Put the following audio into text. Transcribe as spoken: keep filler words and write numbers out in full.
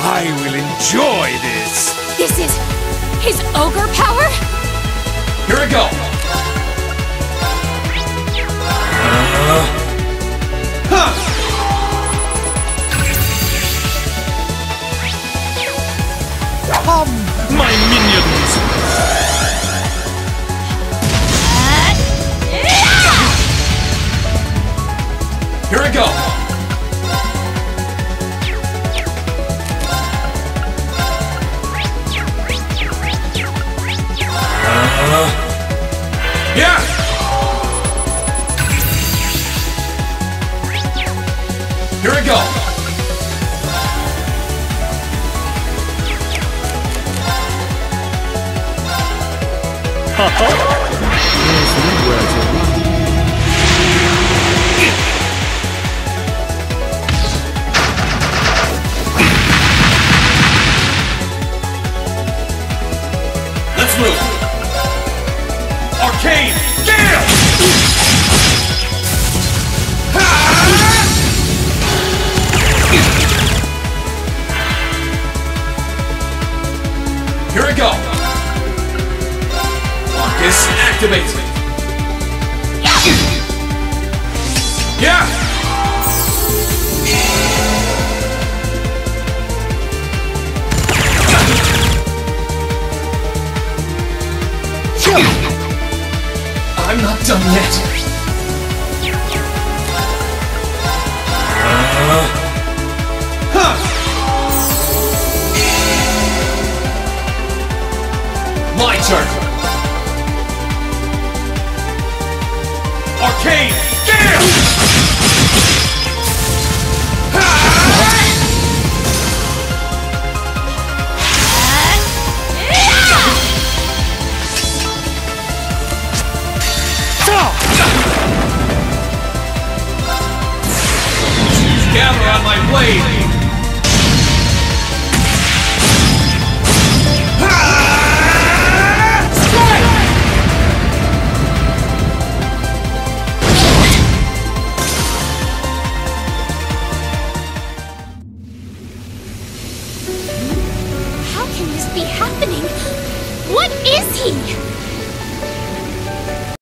I will enjoy this! This is his ogre power? Here we go! Uh, huh. Come, my minions! Here we go! Uh, yeah! Here we go! Let's move! Arcane Gale! Here we go! Marcus, activate! Yeah! I'm not done yet. Uh, huh. My turn. Arcane Gale! Gather on my blade! How can this be happening? What is he?